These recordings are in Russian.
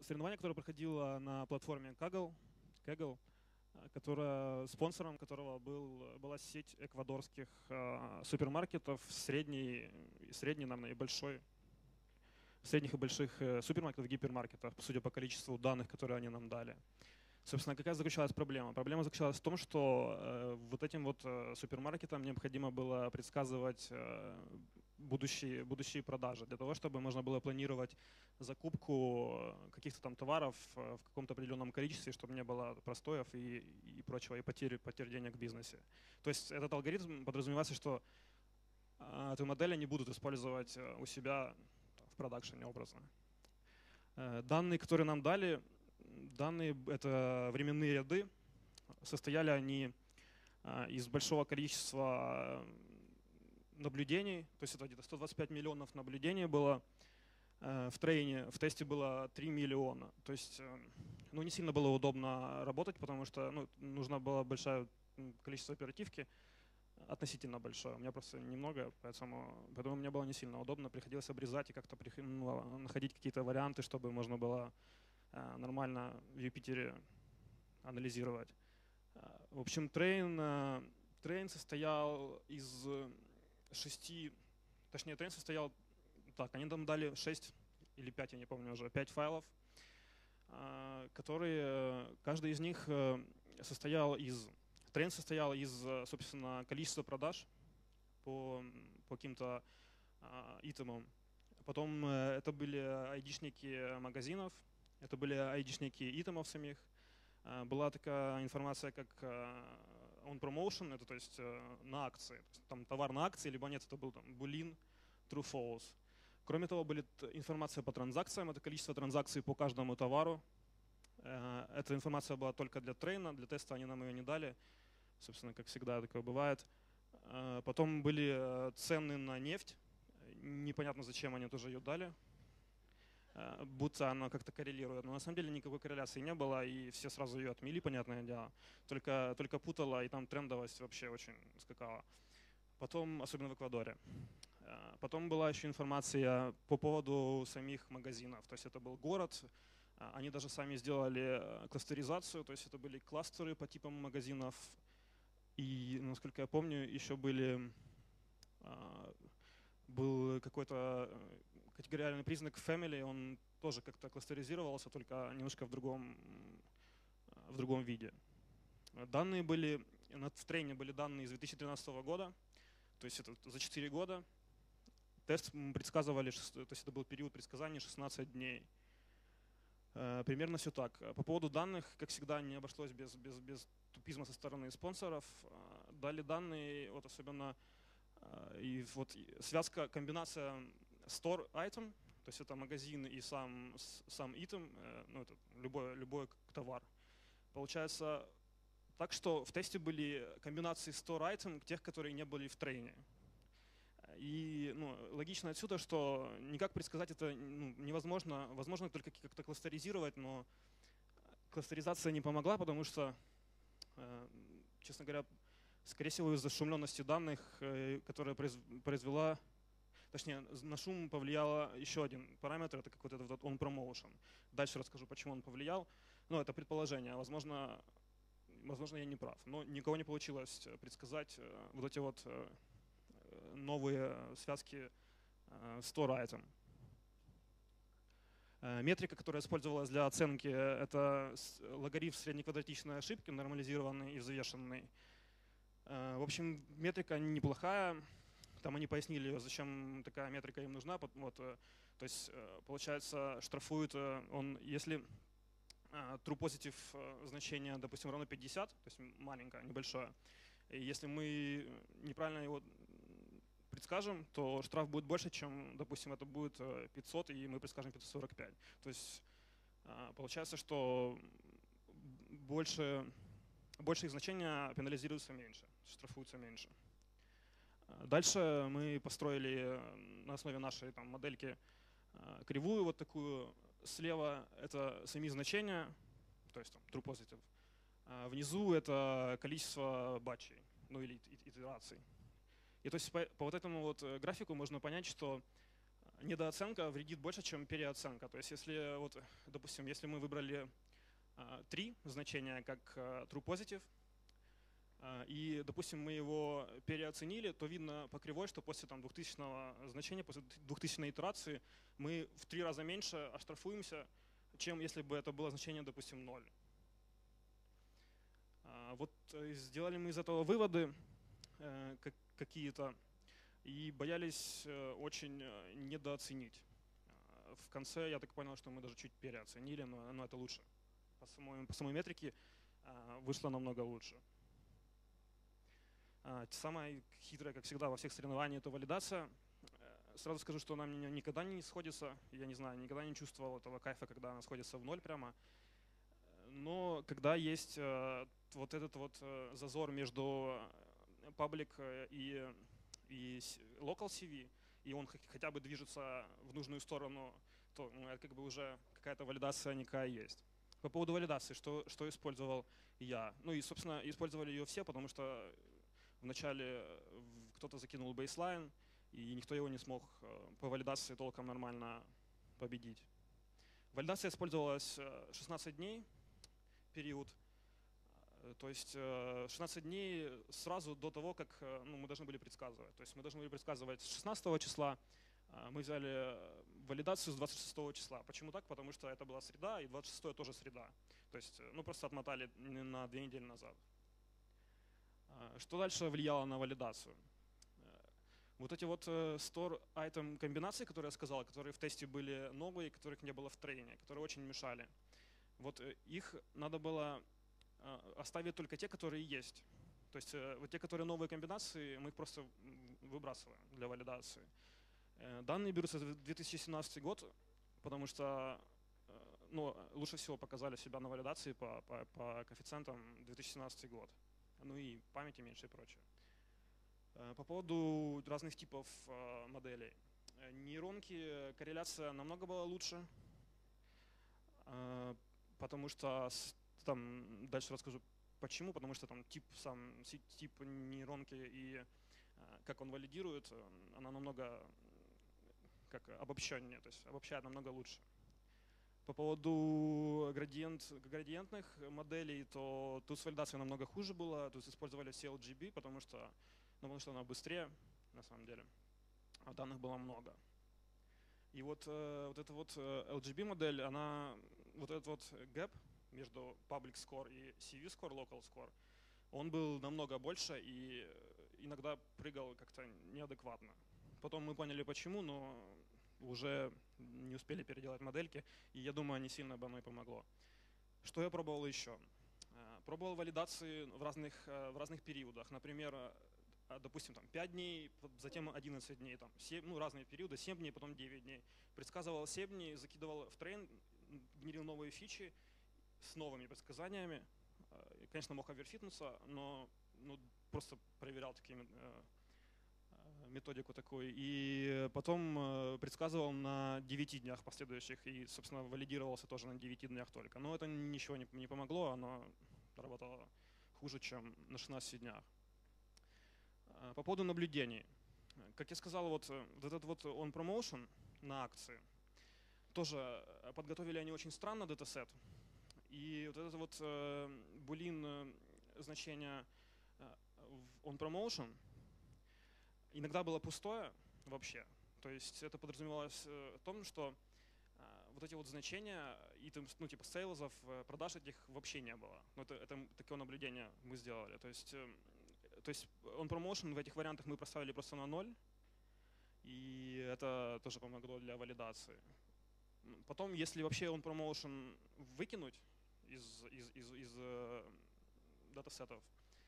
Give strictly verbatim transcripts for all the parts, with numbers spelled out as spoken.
соревнование, которое проходило на платформе Kaggle, Kaggle, которая, спонсором которого был, была сеть эквадорских э, супермаркетов, средний, средний, наверное, и большой, средних и больших э, супермаркетов, гипермаркетов, судя по количеству данных, которые они нам дали. Собственно, какая заключалась проблема? Проблема заключалась в том, что э, вот этим вот э, супермаркетам необходимо было предсказывать э, будущие, будущие продажи для того, чтобы можно было планировать закупку каких-то там товаров в каком-то определенном количестве, чтобы не было простоев и, и прочего, и потерь, потерь денег в бизнесе. То есть этот алгоритм подразумевается, что э, эту модель они будут использовать у себя в продакшене образно. Э, данные, которые нам дали, Данные — это временные ряды. Состояли они из большого количества наблюдений, то есть это где-то сто двадцать пять миллионов наблюдений было. В трейне, в тесте было три миллиона. То есть ну, не сильно было удобно работать, потому что ну, нужно было большое количество оперативки, относительно большое. У меня просто немного, поэтому, поэтому мне было не сильно удобно. Приходилось обрезать и как-то ну, находить какие-то варианты, чтобы можно было нормально в Юпитере анализировать. В общем, трейн, трейн состоял из шести, точнее, трейн состоял, так, они там дали шесть или пять, я не помню уже, пять файлов, которые, каждый из них состоял из, трейн состоял из, собственно, количества продаж по, по каким-то итемам. Потом это были айдишники магазинов, это были айдишники итемов самих. Была такая информация, как on promotion, это то есть на акции. То есть, там товар на акции, либо нет, это был там boolean, true, false. Кроме того, была информация по транзакциям, это количество транзакций по каждому товару. Эта информация была только для трейна, для теста они нам ее не дали. Собственно, как всегда такое бывает. Потом были цены на нефть. Непонятно, зачем они тоже ее дали. Будто она как-то коррелирует. Но на самом деле никакой корреляции не было, и все сразу ее отмели, понятное дело. Только, только путала, и там трендовость вообще очень скакала. Потом, особенно в Эквадоре. Потом была еще информация по поводу самих магазинов. То есть это был город. Они даже сами сделали кластеризацию, то есть это были кластеры по типам магазинов. И, насколько я помню, еще были... был какой-то категориальный признак family, он тоже как-то кластеризировался, только немножко в другом, в другом виде. Данные были, в трейне были данные из две тысячи тринадцатого года, то есть это за четыре года. Тест мы предсказывали, то есть это был период предсказания шестнадцать дней. Примерно все так. По поводу данных, как всегда, не обошлось без, без, без тупизма со стороны спонсоров. Дали данные, вот особенно и вот связка, комбинация store item, то есть это магазин и сам, сам item, ну это любой, любой товар. Получается так, что в тесте были комбинации store item, тех, которые не были в трейне. И ну, логично отсюда, что никак предсказать это ну, невозможно. Возможно только как-то кластеризировать, но кластеризация не помогла, потому что, честно говоря, скорее всего, из-за шумленности данных, которая произвела, точнее, на шум повлиял еще один параметр, это какой-то вот on promotion. Дальше расскажу, почему он повлиял. Но это предположение, возможно, возможно, я не прав. Но никого не получилось предсказать вот эти вот новые связки store item. Метрика, которая использовалась для оценки, это логарифм среднеквадратичной ошибки, нормализированный и взвешенный. В общем, метрика неплохая. Там они пояснили, зачем такая метрика им нужна. Вот, то есть, получается, штрафует он, если true positive значение, допустим, равно пятьдесят, то есть маленькое, небольшое. И если мы неправильно его предскажем, то штраф будет больше, чем, допустим, это будет пятьсот, и мы предскажем пятьсот сорок пять. То есть получается, что больше, больше их значения пенализируются меньше, штрафуются меньше. Дальше мы построили на основе нашей там, модельки кривую вот такую. Слева это сами значения, то есть там, true positive. А внизу это количество батчей, ну или итераций. И то есть по, по вот этому вот графику можно понять, что недооценка вредит больше, чем переоценка. То есть если, вот, допустим, если мы выбрали три значения как true positive, и, допустим, мы его переоценили, то видно по кривой, что после там, двухтысячного значения, после двухтысячной итерации мы в три раза меньше оштрафуемся, чем если бы это было значение, допустим, ноль. Вот сделали мы из этого выводы какие-то и боялись очень недооценить. В конце я так понял, что мы даже чуть переоценили, но, но это лучше. По самой, по самой метрике вышло намного лучше. Самое хитрое, как всегда, во всех соревнованиях — это валидация. Сразу скажу, что она мне никогда не сходится. Я не знаю, никогда не чувствовал этого кайфа, когда она сходится в ноль прямо. Но когда есть вот этот вот зазор между public и, и local си ви, и он хотя бы движется в нужную сторону, то ну, это как бы уже какая-то валидация некая есть. По поводу валидации, что, что использовал я? Ну и, собственно, использовали ее все, потому что вначале кто-то закинул бейслайн, и никто его не смог по валидации толком нормально победить. Валидация использовалась шестнадцать дней, период. То есть шестнадцать дней сразу до того, как ну, мы должны были предсказывать. То есть мы должны были предсказывать с шестнадцатого числа. Мы взяли валидацию с двадцать шестого числа. Почему так? Потому что это была среда, и двадцать шестое тоже среда. То есть ну, просто отмотали на две недели назад. Что дальше влияло на валидацию? Вот эти вот store item комбинации, которые я сказал, которые в тесте были новые, которых не было в трейне, которые очень мешали. Вот их надо было оставить только те, которые есть. То есть вот те, которые новые комбинации, мы их просто выбрасываем для валидации. Данные берутся за две тысячи семнадцатый год, потому что ну, лучше всего показали себя на валидации по, по, по коэффициентам две тысячи семнадцатый год. Ну и памяти меньше и прочее. По поводу разных типов моделей. Нейронки, корреляция намного была лучше, потому что, там, дальше расскажу почему, потому что там тип, сам тип нейронки и как он валидирует, она намного как обобщеннее, то есть обобщает намного лучше. По поводу градиент, градиентных моделей, то тут с валидацией намного хуже было. Тут использовали си эл джи би, потому что, ну, потому что она быстрее, на самом деле, а данных было много. И вот, вот эта вот эл джи би-модель, она, вот этот вот гэп между public score и си ви score, local score, он был намного больше и иногда прыгал как-то неадекватно. Потом мы поняли почему, но уже не успели переделать модельки, и я думаю, не сильно бы оно и помогло. Что я пробовал еще? Пробовал валидации в разных, в разных периодах. Например, допустим, там пять дней, затем одиннадцать дней, там, семь, ну, разные периоды, семь дней, потом девять дней. Предсказывал семь дней, закидывал в трейн, генерил новые фичи с новыми предсказаниями. Конечно, мог оверфитнуться, но ну, просто проверял такими методику такую, и потом предсказывал на девяти днях последующих и, собственно, валидировался тоже на девяти днях только. Но это ничего не, не помогло, оно работало хуже, чем на шестнадцати днях. По поводу наблюдений. Как я сказал, вот, вот этот вот on-promotion на акции, тоже подготовили они очень странно датасет. И вот это вот булин значение в on-promotion иногда было пустое вообще. То есть это подразумевалось в том, что вот эти вот значения, и там, ну, типа сейлзов, продаж этих вообще не было. Но это, это такое наблюдение мы сделали. То есть, то есть on-promotion в этих вариантах мы проставили просто на ноль, и это тоже помогло для валидации. Потом, если вообще on-promotion выкинуть из, из, из, из датасетов,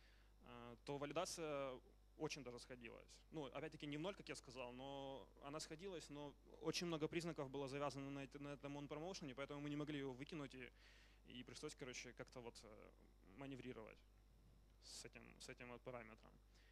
то валидация очень даже сходилась. Ну, опять-таки не в ноль, как я сказал, но она сходилась, но очень много признаков было завязано на, на этом on-promotion, поэтому мы не могли его выкинуть, и, и пришлось, короче, как-то вот маневрировать с этим, с этим вот параметром.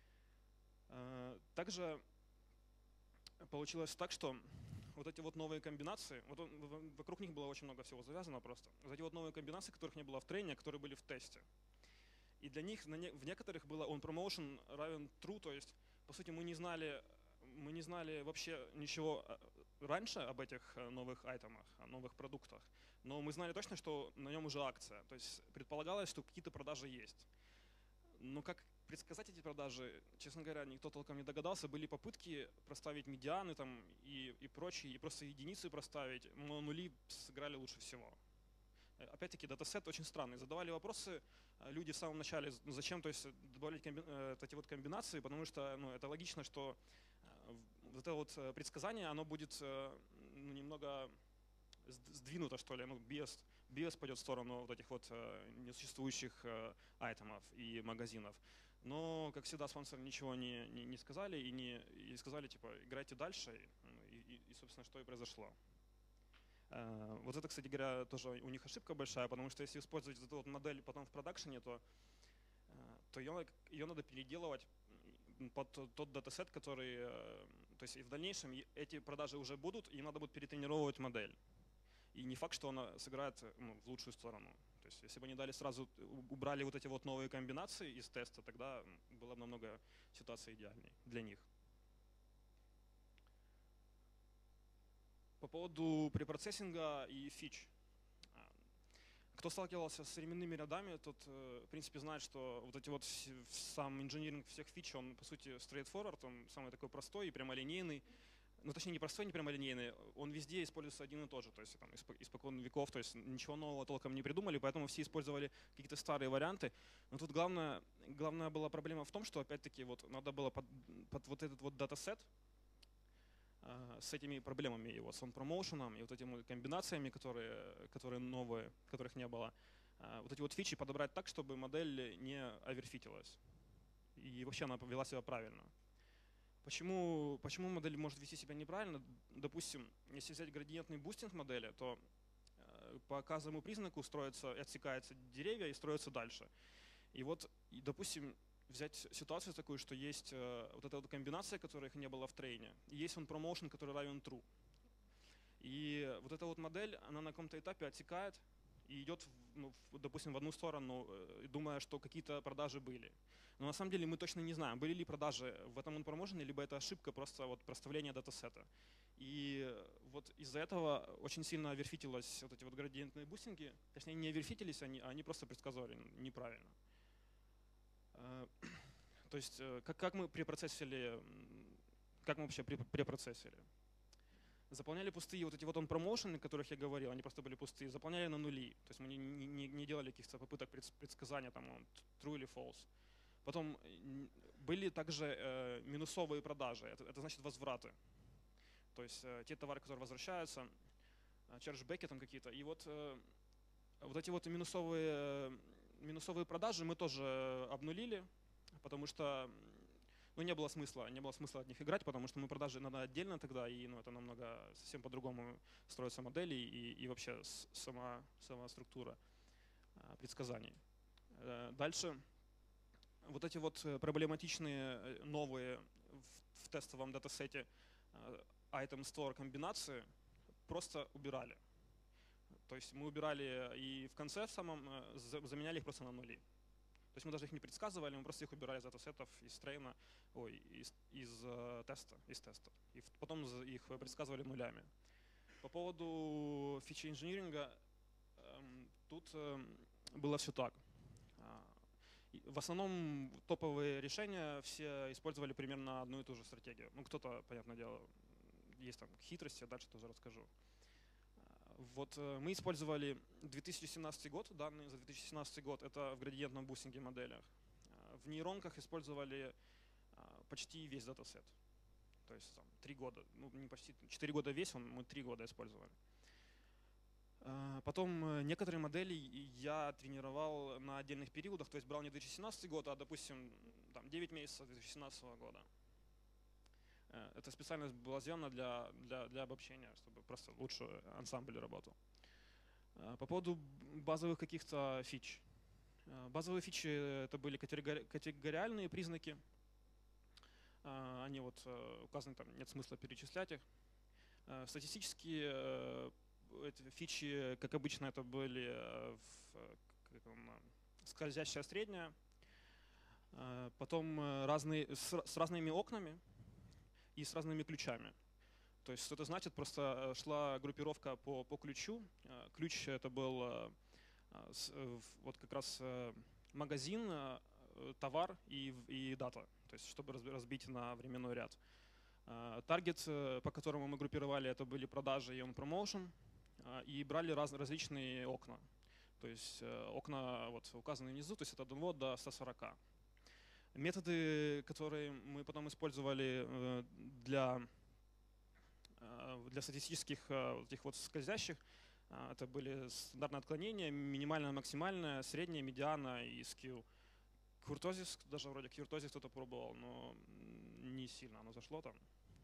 Также получилось так, что вот эти вот новые комбинации, вот он, вокруг них было очень много всего завязано просто. Вот эти вот новые комбинации, которых не было в трейне, которые были в тесте. И для них в некоторых было on-promotion равен true, то есть, по сути, мы не знали, мы не знали вообще ничего раньше об этих новых айтемах, о новых продуктах, но мы знали точно, что на нем уже акция. То есть предполагалось, что какие-то продажи есть. Но как предсказать эти продажи, честно говоря, никто толком не догадался. Были попытки проставить медианы там, и, и прочие, и просто единицы проставить, но нули сыграли лучше всего. Опять-таки, датасет очень странный. Задавали вопросы люди в самом начале, зачем то есть, добавлять комби... эти вот комбинации, потому что ну, это логично, что вот это вот предсказание, оно будет ну, немного сдвинуто, что ли, ну, биас, биас пойдет в сторону вот этих вот несуществующих айтемов и магазинов. Но, как всегда, спонсоры ничего не, не, не сказали и, не, и сказали, типа, играйте дальше, и, и, и, собственно, что и произошло. Вот это, кстати говоря, тоже у них ошибка большая, потому что если использовать эту вот модель потом в продакшене, то, то ее, ее надо переделывать под тот датасет, который… То есть и в дальнейшем эти продажи уже будут, и им надо будет перетренировать модель. И не факт, что она сыграет ну, в лучшую сторону. То есть если бы они дали сразу, убрали вот эти вот новые комбинации из теста, тогда было бы намного ситуация идеальней для них. По поводу препроцессинга и фич. Кто сталкивался с временными рядами, тот, в принципе, знает, что вот эти вот сам инжиниринг всех фич, он, по сути, straightforward, он самый такой простой и прямолинейный. Ну, точнее, не простой, не прямолинейный, он везде используется один и тот же, то есть там, испокон веков, то есть ничего нового толком не придумали, поэтому все использовали какие-то старые варианты. Но тут главная, главная была проблема в том, что, опять-таки, вот надо было под, под вот этот вот датасет, с этими проблемами его, с он-промоушеном и вот этими комбинациями, которые, которые новые, которых не было, вот эти вот фичи подобрать так, чтобы модель не оверфитилась и вообще она повела себя правильно. Почему, почему модель может вести себя неправильно? Допустим, если взять градиентный бустинг модели, то по указанному признаку строятся, отсекаются деревья и строятся дальше. И вот, допустим, взять ситуацию такую, что есть э, вот эта вот комбинация, которых не было в трейне, и есть он промоушен, который равен true. И вот эта вот модель, она на каком-то этапе отсекает и идет, ну, в, допустим, в одну сторону, э, думая, что какие-то продажи были. Но на самом деле мы точно не знаем, были ли продажи в этом промоушене, либо это ошибка просто вот проставления датасета. И вот из-за этого очень сильно оверфитилось вот эти вот градиентные бустинги, точнее не оверфитились, они, а они просто предсказывали неправильно. То есть как, как мы препроцессили, как мы вообще препроцессили? Заполняли пустые вот эти вот он-промоушены, о которых я говорил, они просто были пустые, заполняли на нули. То есть мы не, не, не делали каких-то попыток предсказания, там, true или false. Потом были также э, минусовые продажи, это, это значит возвраты. То есть э, те товары, которые возвращаются, чарджбеки там какие-то. И вот, э, вот эти вот минусовые… Минусовые продажи мы тоже обнулили, потому что ну, не было смысла, не было смысла от них играть, потому что мы продажи надо отдельно тогда, и ну, это намного совсем по-другому строятся модели и, и вообще сама, сама структура предсказаний. Дальше вот эти вот проблематичные новые в, в тестовом датасете item store комбинации просто убирали. То есть мы убирали и в конце в самом заменяли их просто на нули. То есть мы даже их не предсказывали, мы просто их убирали из датасетов, из трейна, ой, из, из uh, теста, из теста. И потом их предсказывали нулями. По поводу фичи инжиниринга, эм, тут эм, было все так. В основном топовые решения все использовали примерно одну и ту же стратегию. Ну, кто-то, понятное дело, есть там хитрости, дальше тоже расскажу. Вот мы использовали две тысячи семнадцатый год, данные за две тысячи семнадцатый год, это в градиентном бустинге моделях. В нейронках использовали почти весь датасет. То есть там, три года, ну не почти, четыре года весь, он, мы три года использовали. Потом некоторые модели я тренировал на отдельных периодах, то есть брал не две тысячи семнадцатый год, а, допустим, там, девять месяцев две тысячи семнадцатого года. Эта специальность была сделана для, для, для обобщения, чтобы просто лучше ансамбль работал. По поводу базовых каких-то фич. Базовые фичи — это были категориальные признаки. Они вот указаны, там нет смысла перечислять их. Статистические эти фичи, как обычно, это были скользящая средняя, потом разные, с, с разными окнами и с разными ключами. То есть что это значит? Просто шла группировка по, по ключу. Ключ это был вот как раз магазин, товар и, и дата, то есть чтобы разбить на временной ряд. Таргет, по которому мы группировали, это были продажи и он-промоушен, и брали раз, различные окна. То есть окна вот, указаны внизу, то есть от одного до ста сорока. Методы, которые мы потом использовали для, для статистических этих вот скользящих, это были стандартные отклонения, минимальное, максимальное, среднее, медиана и скилл. Куртозис, даже вроде куртозис кто-то пробовал, но не сильно оно зашло там.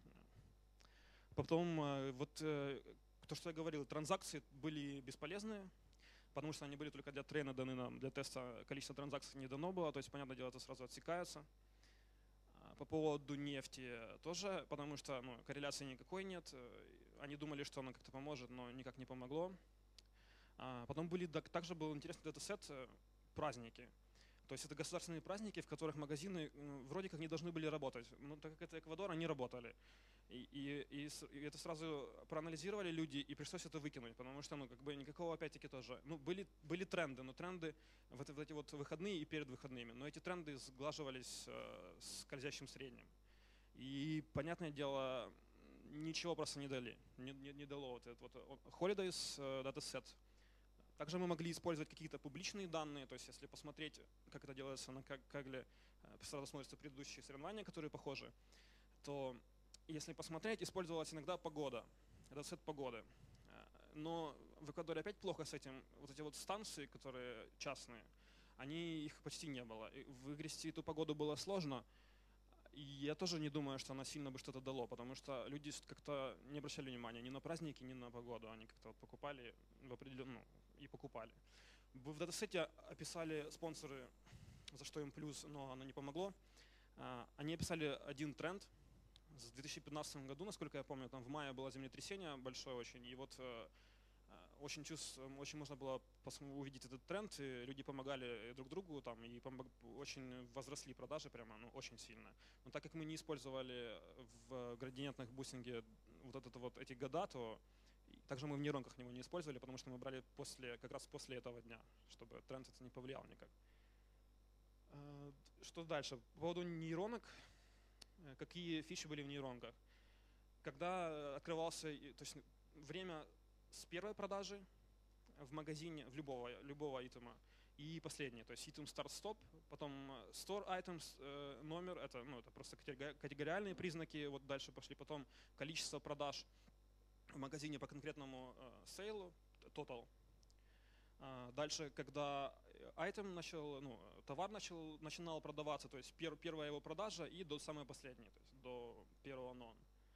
Потом вот то, что я говорил, транзакции были бесполезные, потому что они были только для трейна даны нам, для теста количество транзакций не дано было, то есть, понятное дело, это сразу отсекается. По поводу нефти тоже, потому что ну, корреляции никакой нет. Они думали, что оно как-то поможет, но никак не помогло. Потом были, также был интересный датасет праздники. То есть это государственные праздники, в которых магазины вроде как не должны были работать. Но так как это Эквадор, они работали. И, и, и, и это сразу проанализировали люди, и пришлось это выкинуть, потому что ну, как бы никакого опять-таки тоже. Ну, были, были тренды, но тренды в, это, в эти вот выходные и перед выходными. Но эти тренды сглаживались э, с скользящим средним. И, понятное дело, ничего просто не дали. Не, не, не дало вот этот вот Holidays э, датасет. Также мы могли использовать какие-то публичные данные, то есть если посмотреть, как это делается на Kaggle, сразу смотрятся предыдущие соревнования, которые похожи, то если посмотреть, использовалась иногда погода, это сет погоды. Но в Эквадоре опять плохо с этим. Вот эти вот станции, которые частные, они, их почти не было. И выгрести эту погоду было сложно. И я тоже не думаю, что она сильно бы что-то дало, потому что люди как-то не обращали внимания ни на праздники, ни на погоду. Они как-то вот покупали в определенном, ну, и покупали. В датасете описали спонсоры, за что им плюс, но оно не помогло. Они описали один тренд. В две тысячи пятнадцатом году, насколько я помню, там в мае было землетрясение большое очень, и вот очень, чувств, очень можно было увидеть этот тренд, и люди помогали друг другу, там, и помог, очень возросли продажи прямо, ну, очень сильно. Но так как мы не использовали в градиентных бустинге вот, этот, вот эти года, то также мы в нейронках его не использовали, потому что мы брали после, как раз после этого дня, чтобы тренд это не повлиял никак. Что дальше? По поводу нейронок. Какие фичи были в нейронках? Когда открывался, то есть время с первой продажи в магазине, в любого, любого итема, и последний, то есть item start stop, потом store items, номер, это, ну, это просто категориальные признаки, вот дальше пошли, потом количество продаж в магазине по конкретному сейлу, total. Дальше, когда item начал, ну, товар начал, начинал продаваться, то есть пер, первая его продажа и до самой последней, то есть до первого non.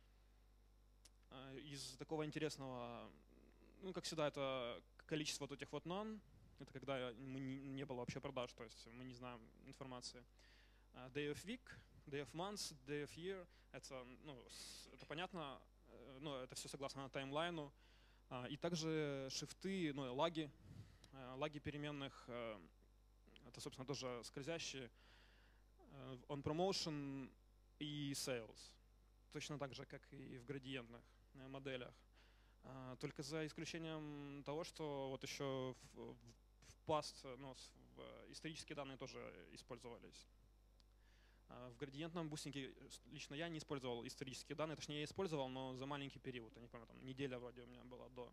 Из такого интересного, ну, как всегда, это количество вот этих вот non, это когда мы не, не было вообще продаж, то есть мы не знаем информации. Day of week, day of month, day of year, это, ну, это понятно, но это все согласно таймлайну. И также шифты, ну, лаги, лаги переменных, это, собственно, тоже скользящие, on promotion и sales, точно так же, как и в градиентных моделях. Только за исключением того, что вот еще в, в past, ну, в исторические данные тоже использовались. В градиентном бустинге лично я не использовал исторические данные, точнее я использовал, но за маленький период, я не помню, там неделя вроде у меня была до.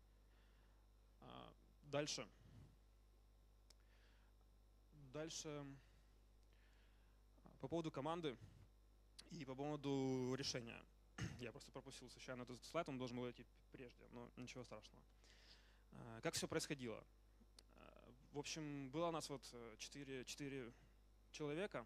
Дальше. Дальше по поводу команды и по поводу решения. Я просто пропустил случайно этот слайд, он должен был идти прежде, но ничего страшного. Как все происходило? В общем, было у нас вот четыре, четыре человека.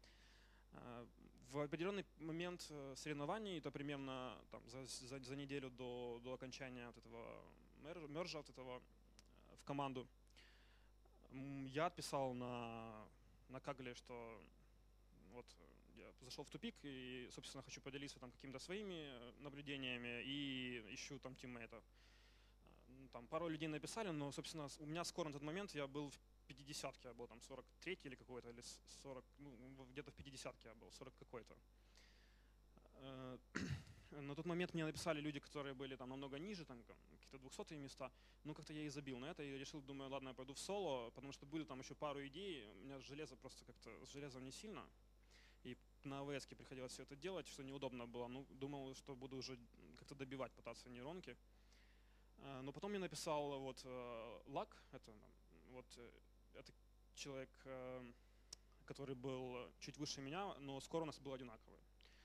В определенный момент соревнований, это примерно там, за, за, за неделю до, до окончания вот этого мержа, вот этого в команду, я отписал на, на Kaggle, что вот я зашел в тупик и, собственно, хочу поделиться там какими-то своими наблюдениями и ищу там тиммейтов. Там пару людей написали, но, собственно, у меня скоро на тот момент я был в пятидесятке, я был там сорок третий или какой-то, или сорок, ну, где-то в пятидесятке я был, сорок какой-то. На тот момент мне написали люди, которые были там намного ниже, там какие-то двухсотые места. Ну, как-то я и забил на это и решил, думаю, ладно, я пойду в соло, потому что были там еще пару идей. У меня железо просто как-то с железом не сильно. И на эй ви эс приходилось все это делать, что неудобно было. Ну, думал, что буду уже как-то добивать, пытаться нейронки. Но потом мне написал вот Лак, это, вот, это человек, который был чуть выше меня, но скоро у нас был одинаковый.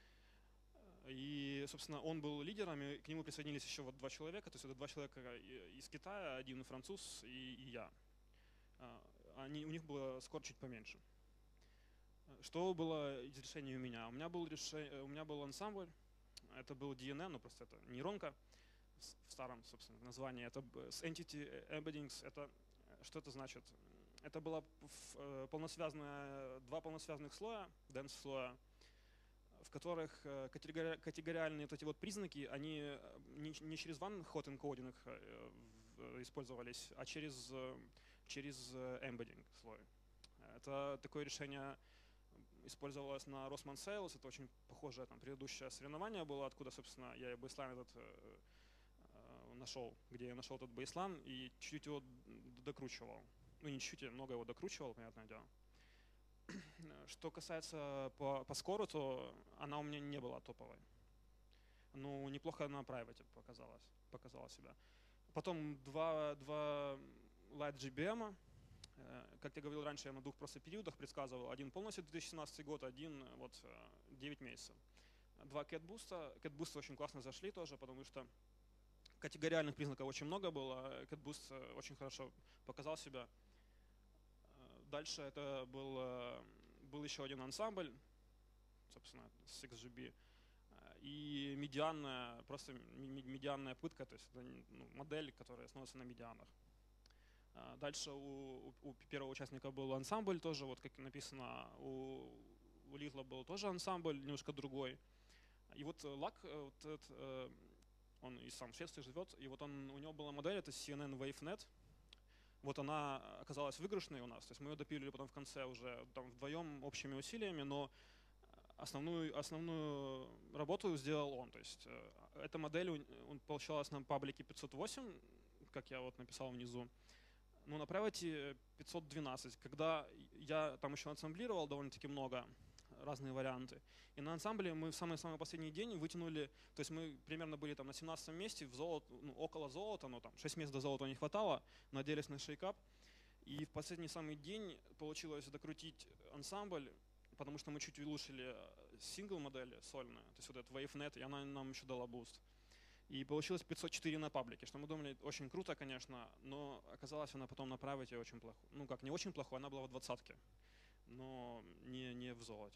И, собственно, он был лидером, и к нему присоединились еще вот два человека, то есть это два человека из Китая, один француз и, и я. Они, у них было скор чуть поменьше. Что было из решений у меня? У меня был, решение, у меня был ансамбль, это был ди эн эн, ну просто это нейронка в старом, собственно, названии. Это с Entity Embeddings, это, что это значит? Это было полносвязанное, два полносвязанных слоя, dense слоя, в которых категориальные вот эти вот признаки, они не через one-hot encoding использовались, а через, через embedding слой. Это такое решение использовалось на Rossmann Sales, это очень похожее там предыдущее соревнование было, откуда, собственно, я и бейслайн этот э, нашел, где я нашел этот бейслайн и чуть-чуть его докручивал. Ну не чуть-чуть, я много его докручивал, понятное дело. Что касается по, по скору, то она у меня не была топовой. Ну, неплохо на private показалась, показала себя. Потом два, два Light джи би эм. Как я говорил раньше, я на двух просто периодах предсказывал. Один полностью две тысячи семнадцатый год, один вот девять месяцев. Два CatBoost. CatBoost очень классно зашли тоже, потому что категориальных признаков очень много было. CatBoost очень хорошо показал себя. Дальше это был, был еще один ансамбль, собственно, с икс джи би. И медианная, просто медианная пытка, то есть это, ну, модель, которая основывается на медианах. Дальше у, у первого участника был ансамбль тоже, вот как написано, у, у Литла был тоже ансамбль, немножко другой. И вот Лак, вот этот, он и сам в Швеции живет, и вот он, у него была модель, это си эн эн WaveNet. Вот она оказалась выигрышной у нас, то есть мы ее допилили потом в конце уже там вдвоем общими усилиями, но основную, основную работу сделал он. То есть эта модель, он получалась на паблике пятьсот восемь, как я вот написал внизу. Ну, на private пятьсот двенадцать, когда я там еще ансамблировал довольно-таки много, разные варианты. И на ансамбле мы в самый-самый последний день вытянули, то есть мы примерно были там на семнадцатом месте, в золото, ну, около золота, но там шесть мест до золота не хватало, надеялись на шейкап. И в последний самый день получилось докрутить ансамбль, потому что мы чуть улучшили сингл-модель сольную, то есть вот этот WaveNet, и она нам еще дала буст. И получилось пятьсот четыре на паблике, что мы думали, очень круто, конечно, но оказалось она потом на private очень плохой. Ну как, не очень плохой, она была в двадцатке, но не, не в золоте.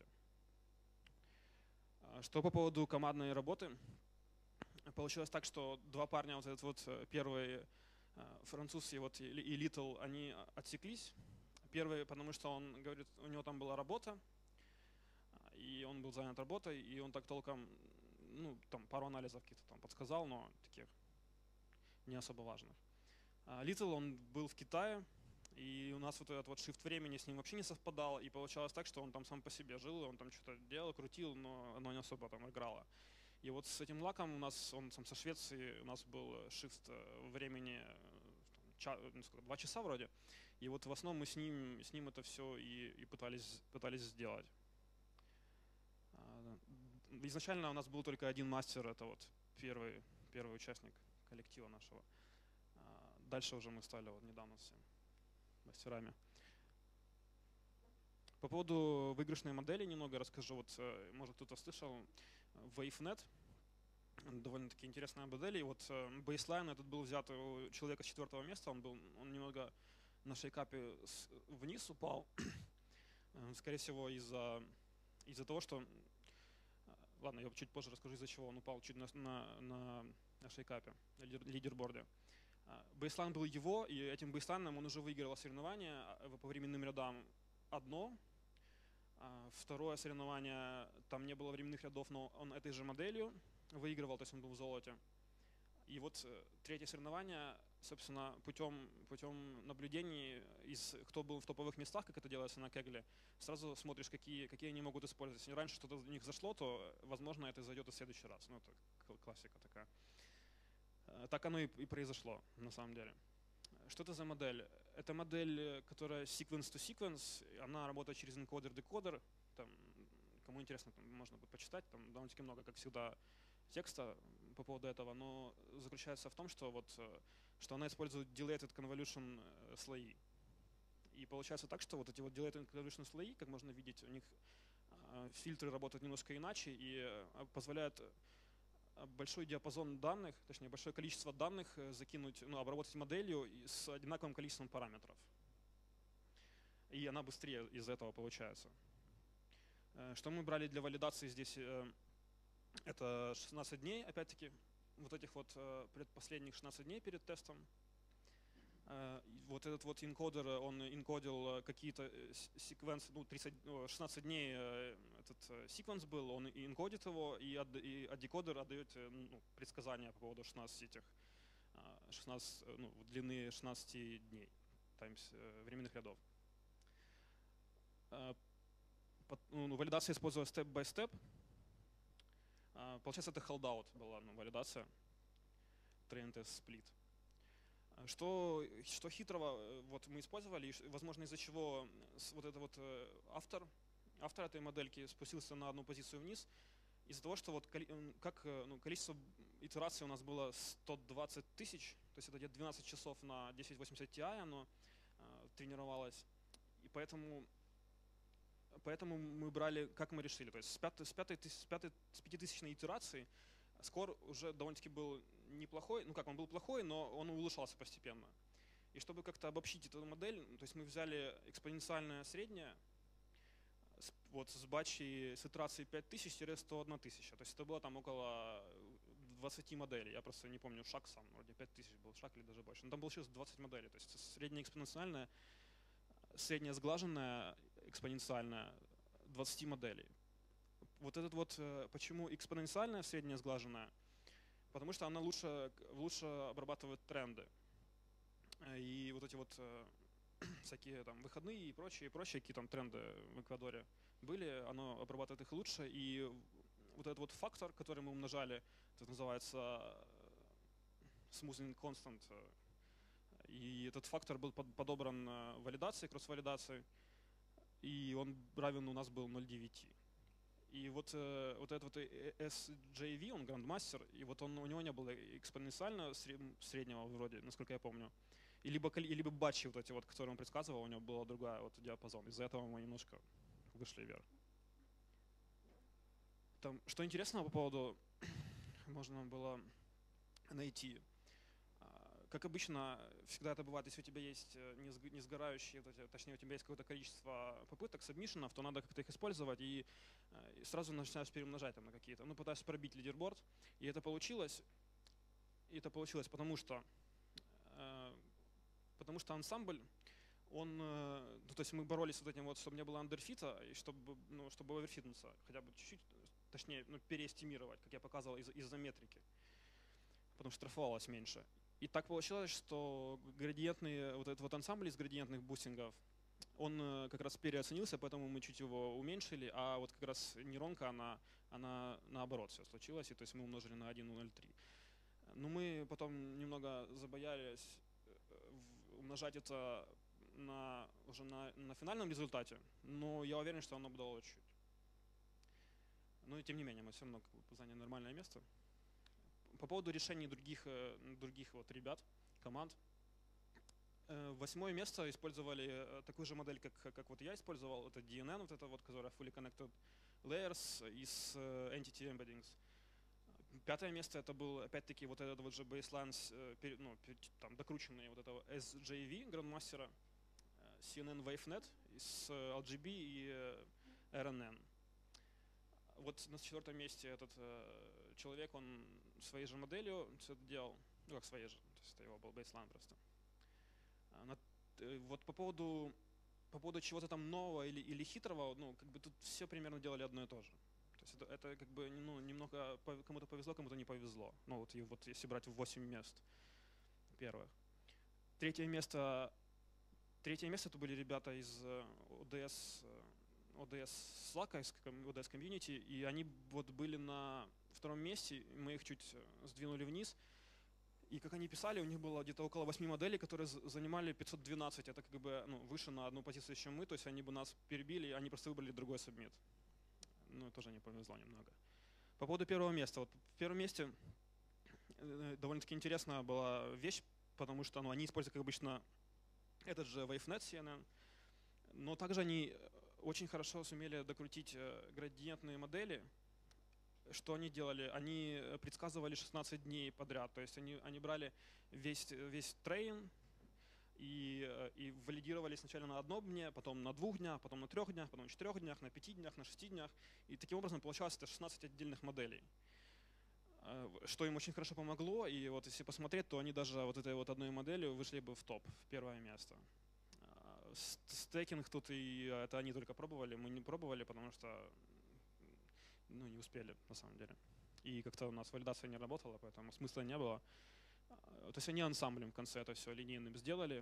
Что по поводу командной работы? Получилось так, что два парня, вот этот вот первый француз и, вот, и Литл, они отсеклись. Первый, потому что он говорит, у него там была работа, и он был занят работой, и он так толком, ну, там пару анализов каких-то там подсказал, но таких не особо важных. Литл, он был в Китае, и у нас вот этот вот shift времени с ним вообще не совпадал, и получалось так, что он там сам по себе жил, он там что-то делал, крутил, но оно не особо там играло. И вот с этим Лаком у нас, он сам со Швеции, у нас был shift времени ча, ну, сколько, два часа вроде, и вот в основном мы с ним, с ним это все и, и пытались, пытались сделать. Изначально у нас был только один мастер, это вот первый, первый участник коллектива нашего. Дальше уже мы стали вот недавно все мастерами. По поводу выигрышной модели немного расскажу. Вот, может, кто-то слышал, WaveNet, довольно-таки интересная модель. И вот бейслайн этот был взят у человека с четвертого места, он был, он немного на шейкапе вниз упал, скорее всего из-за из-за того, что, ладно, я чуть позже расскажу, из-за чего он упал чуть на, на, на, на шейкапе, на лидерборде. Бейслайн был его, и этим бейслайном он уже выиграл соревнование по временным рядам одно. Второе соревнование, там не было временных рядов, но он этой же моделью выигрывал, то есть он был в золоте. И вот третье соревнование, собственно, путем, путем наблюдений, из, кто был в топовых местах, как это делается на кегле, сразу смотришь, какие, какие они могут использовать. Если раньше что-то у них зашло, то, возможно, это зайдет и в следующий раз. Ну, это классика такая. Так оно и произошло на самом деле. Что это за модель? Это модель, которая sequence-to-sequence, она работает через энкодер-декодер. Там, кому интересно, там можно будет почитать, там довольно-таки много, как всегда, текста по поводу этого, но заключается в том, что, вот, что она использует dilated convolution слои. И получается так, что вот эти вот dilated convolution слои, как можно видеть, у них фильтры работают немножко иначе и позволяют большой диапазон данных, точнее большое количество данных закинуть, ну, обработать моделью с одинаковым количеством параметров. И она быстрее из этого получается. Что мы брали для валидации здесь? Это шестнадцать дней, опять-таки, вот этих вот предпоследних шестнадцать дней перед тестом. Вот этот вот энкодер, он энкодил какие-то секвенсы, ну, тридцать, шестнадцать дней этот секвенс был, он энкодит его, и от декодер отдает, ну, предсказания по поводу шестнадцати этих, шестнадцати, ну, длины шестнадцати дней, таймс временных рядов. Ну, валидация использовалась степ-бай-степ. Получается, это holdout была, ну, валидация, train test split. Что, что хитрого вот мы использовали, возможно, из-за чего вот этот вот автор, автор этой модельки спустился на одну позицию вниз, из-за того, что вот как, ну, количество итераций у нас было сто двадцать тысяч, то есть это где-то двенадцать часов на десять восемьдесят ти ай оно э, тренировалось, и поэтому, поэтому мы брали, как мы решили, то есть с, пятой, с, пятой, с, пятой, с пятитысячной итерации скор уже довольно-таки был неплохой, ну как, он был плохой, но он улучшался постепенно. И чтобы как-то обобщить эту модель, то есть мы взяли экспоненциальное среднее, вот с батчей с итерацией пять тысяч - сто одна тысяча, то есть это было там около двадцати моделей, я просто не помню шаг сам, вроде пять тысяч был шаг или даже больше, но там получилось двадцать моделей, то есть среднее экспоненциальное, среднее сглаженное экспоненциальное двадцать моделей. Вот этот вот, почему экспоненциальное среднее сглаженное? Потому что она лучше, лучше обрабатывает тренды. И вот эти вот всякие там выходные и прочие, и прочие, какие там тренды в Эквадоре были, оно обрабатывает их лучше. И вот этот вот фактор, который мы умножали, это называется smoothing constant. И этот фактор был подобран валидацией, кросс-валидацией, и он равен у нас был ноль целых девять десятых. И вот, вот этот вот эс джей ви, он грандмастер, и вот он, у него не было экспоненциально среднего вроде, насколько я помню. И либо, и либо батчи, вот эти вот, которые он предсказывал, у него была другая вот диапазон. Из-за этого мы немножко вышли вверх. Там, что интересного по поводу можно было найти. Как обычно, всегда это бывает, если у тебя есть не сгорающие, точнее, у тебя есть какое-то количество попыток, сабмишенов, то надо как-то их использовать и сразу начинаешь перемножать там на какие-то. Ну, пытаешься пробить лидерборд, и это получилось. И это получилось, потому что, потому что ансамбль, он, ну, то есть мы боролись с вот этим вот, чтобы не было андерфита, и чтобы, ну, чтобы оверфитнуться, хотя бы чуть-чуть, точнее, ну, переэстимировать, как я показывал, из- из-за метрики, потому что штрафовалось меньше. И так получилось, что градиентный, вот этот вот ансамбль из градиентных бустингов, он как раз переоценился, поэтому мы чуть его уменьшили, а вот как раз нейронка, она, она наоборот все случилось, и то есть мы умножили на один целых ноль три. Но мы потом немного забоялись умножать это на, уже на, на финальном результате, но я уверен, что оно бы дало чуть. Но и тем не менее, мы все равно заняли нормальное место. По поводу решений других, других вот ребят, команд. Восьмое место использовали такую же модель, как, как вот я использовал. Это ди эн эн, вот это вот, которая Fully Connected Layers из Entity Embeddings. Пятое место это был опять-таки вот этот вот же baseline, ну, там докрученный вот этого эс джей ви Grandmaster, си эн эн WaveNet из эл джи би и эр эн эн. Вот на четвертом месте этот э, человек, он своей же моделью все это делал, ну как своей же, то есть это его был бейслайн просто. А на, э, вот по поводу, по поводу чего-то там нового или, или хитрого, ну как бы тут все примерно делали одно и то же. То есть это, это как бы, ну, немного кому-то повезло, кому-то не повезло. Ну вот, и вот если брать восемь мест первых. Третье место, третье место это были ребята из о ди эс, о ди эс Slack, из о ди эс Community, и они вот были на втором месте, мы их чуть сдвинули вниз. И как они писали, у них было где-то около восьми моделей, которые занимали пятьсот двенадцать. Это как бы ну, выше на одну позицию, чем мы. То есть они бы нас перебили, они просто выбрали другой сабмит. Ну, тоже не повезло немного. По поводу первого места. Вот в первом месте довольно-таки интересная была вещь, потому что ну, они используют, как обычно, этот же WaveNet си эн эн, но также они очень хорошо сумели докрутить градиентные модели. Что они делали? Они предсказывали шестнадцать дней подряд, то есть они, они брали весь, весь трейн и, и валидировали сначала на одном дне, потом на двух днях, потом на трех днях, потом на четырех днях, на пяти днях, на шести днях. И таким образом получалось это шестнадцать отдельных моделей. Что им очень хорошо помогло, и вот если посмотреть, то они даже вот этой вот одной моделью вышли бы в топ, в первое место. Стейкинг тут, и это они только пробовали, мы не пробовали, потому что ну, не успели на самом деле. И как-то у нас валидация не работала, поэтому смысла не было. То есть они ансамблем в конце это все линейным сделали